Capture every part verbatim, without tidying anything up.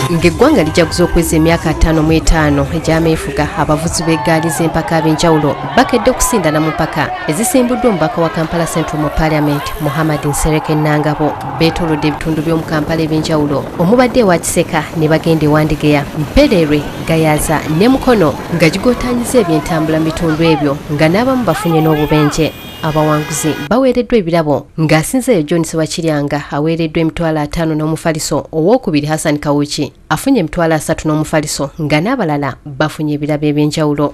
Ng'eggwanga lijaguza okweza emyaka ataano mu etaano egy'ameefuga abavuzi b'eggaali z'empaka ab'enjawulo bakedde okusindana mu mpaka ezisimbuddwa omubaka wa Kampala Central mu Parliament Muhammad Nsereke Nangabo beetoolodde ebitundu by'omu Kampala eby'enjawulo omubadde ewa Kiseka ne bagenda ewa Ndigeya, Mperere, Gayaza ne Mukono nga gigootaanyiza ebyentambula mu bitundu ebyo nga n'abamu bafunye n'obubenje. Abawanguzi baweereddwa ebirabo ng'asinzeeyo John Sewakiryanga aweereddwa emitwalo ataano n'omufaliso, owookubiri Hassan Kawuki afunye emitwalo asatu n'omufaliso nga n'abalala bafunye ebirabo eby'enjawulo.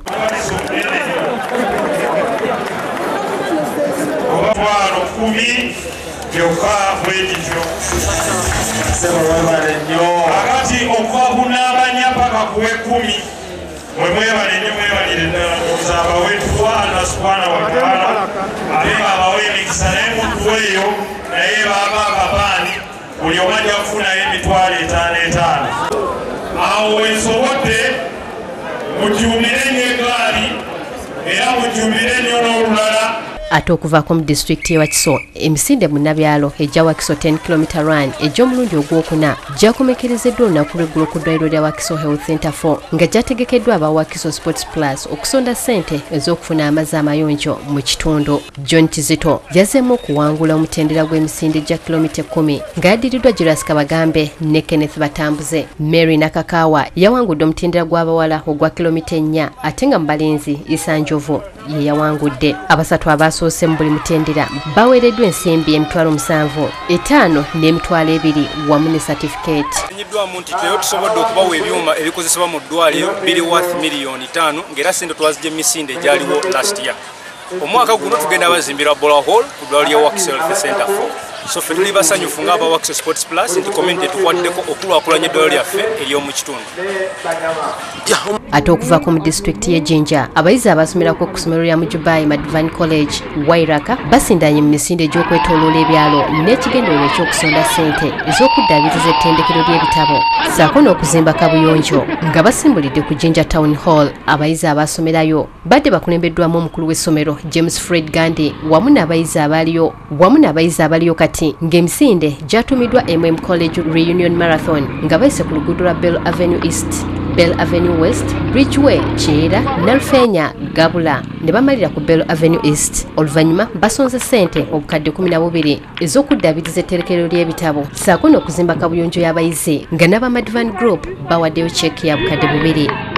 Akati okwakunaabanya paka kuwe kumi mwe mwebale nnyo mwebalire ddala okuzaaba wetuwa Allah subhanahu wa ta'ala abenga abawe emikisa naye muntu eyo naye baaba akapaani buli omu ajja kufunayo emitwalo etaano etaano. Awo wensobodde mujjumbire nnyo eggaali era mujjumbire nnyo n'olulala. Ate okuvaako mu disitulikiti y'e Wakiso, emisinde munnabyalo egya Wakiso ten kilometre run egy'omulundi ogwokuna gyakomekerezeddwa olunaku lw'eggulo ku ddwaliro lya Wakiso Health Center four nga gyategekeddwa aba Wakiso Sports Plus okusonda ssente ez'okufuna amazzi amayonjo mu kitundu. John Kizito yazzeemu okuwangula omutendera gw'emisinde gya kilomita ekkumi nga yaddiriddwa Julius Kabagambe ne Kenneth Batambuze. Mary Nakakaawa yawangudde omutendera gw'abawala ogwa kilomita ennya ate nga mu balenzi Isanjovu ye yawangudde. Abasatu abasoose mu buli mutendera baweereddwa ensimbi emitwalo musanvu etaano n'emitwalo ebiri wamu ne certificate. Nyiddwamu nti teyo tusobodde okubawa ebyuma ebikozesebwa mu ddwaliro biri worth miliyoni ttaano ng'era ssente twazigye emisinde egyaliwo last year. Omwaka guno tugenda bazimbira borehole ku ddwaliro lya Wakiso Health Center four. So ffe tuli basanyufu ng'aba Wakiso Sports Plus nti community tukwaddeko okulaakulanya eddwaliro lyaffe ery'omu kitundu. Ate okuvaako mu disitulikiti y'e Jinja, abayizi abasomerako ku ssomero lya Mujubai Madivine College Wairaka basindanye mu misinde egy'okwetooloola ebyalo n'ekigendererwa eky'okusonda ssente ez'okuddaabiriza ettendekero ly'ebitabo ssaako n'okuzimba kabuyonjo nga basimbulidde ku Jinja Town Hall. Abayizi abasomerayo badde bakulembeddwamu omukulu w'essomero James Fred Gandhi wamu n'abayizi abaliyo wamu n'abayizi abaliyo kati ng'emisinde gyatumiddwa M M College Reunion Marathon nga bayise ku luguudo lwa Bell Avenue East, Bell Avenue West, Bridgeway, Kyera, Nalufeenya, Gabula ne bamalira ku Bell Avenue East. Oluvannyuma basonze ssente obukadde kumi na bubiri ez'okuddaabiriza etterekero ly'ebitabo ssaako n'okuzimba kabuyonjo y'abayizi nga n'aba Madvan Group bawaddeyo check ya bukadde bubiri.